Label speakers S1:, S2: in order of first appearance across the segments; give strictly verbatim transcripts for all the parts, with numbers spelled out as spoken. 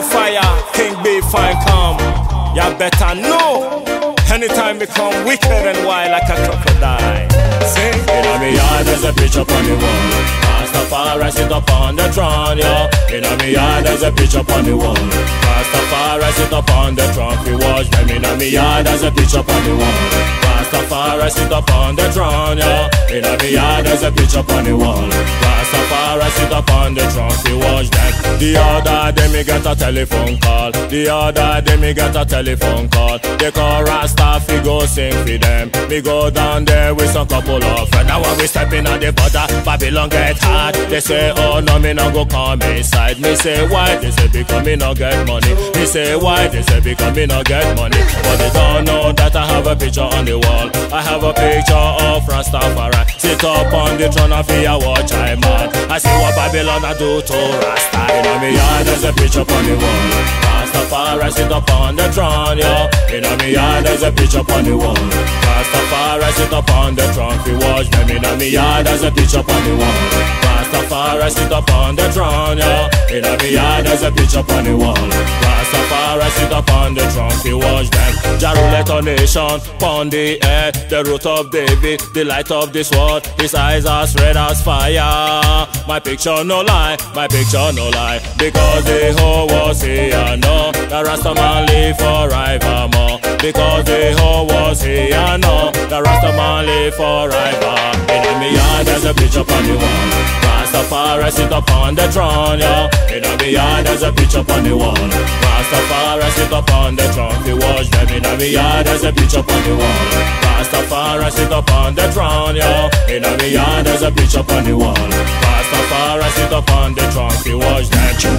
S1: fire, King B fine come. Ya better know. Anytime become wicked and wild like a crocodile. See?
S2: In me yard there's a picture upon the wall. Rastafari sit upon the throne, yo. In me yard there's a picture upon the wall. Rastafari sit upon the throne. We watch them in me yard there's a picture upon the wall. Rastafari sit upon the throne, yo. In me yard there's a picture upon the wall. Rastafari sit upon the throne. We watch them. The other day me get a telephone call. The other day me get a telephone call. They call Rastafari go sing for them. Me go down there with some couple of friends. Now when we step in on the border, Babylon get hard. They say, oh no, me no go come inside. Me say, why? They say, because me no get money. Me say, why? They say, because me no get money. But they don't know that I have a picture on the wall. I have a picture of Rastafari. Sit up on the throne of fear, watch I man. I see what Babylon I do to Rasta. In me yard there's a picture on the wall. Rastafari sit up on the throne, yo. In me yard there's a picture on the wall. Rastafari sit up on the throne. We watch them in me yard there's a picture on the wall. Rastafari sit up on the throne, yo. In me yard there's a picture on the wall. Rastafari sit up on the throne. We watch them. Jaruleta nation, pon the air. The root of David, the light of this world. His eyes are red as fire. My picture no lie, my picture no lie. Because the whole was here, no. The Rasta man live forevermore. Because the whole was here, no. The Rasta man live forever. In me yard there's a picture on the wall. Rastafari sit upon the throne, yo. In me yard there's a picture on the wall. Rastafari sit upon the throne. We watch them in me yard there's a picture on the wall. Rastafari sit upon the throne, yo. In me yard there's a picture on the wall. Rastafari sit upon the throne. We watch them.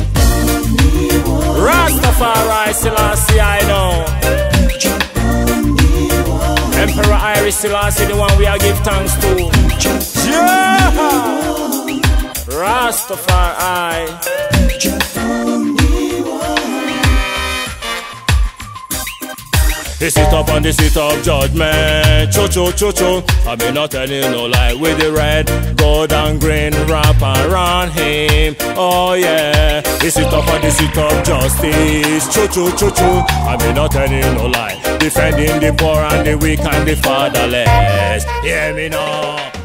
S1: Rastafari Selassie I know. Emperor Iris Selassie the one we are give thanks to. Yeah! Rastafari. He sit up on the seat of judgment. Cho cho cho cho. I mean not telling no lie. With the red, gold and green wrap around him. Oh yeah. He sit up on the seat of justice. Cho cho cho cho. I mean not telling no lie. Defending the poor and the weak and the fatherless. Hear me now.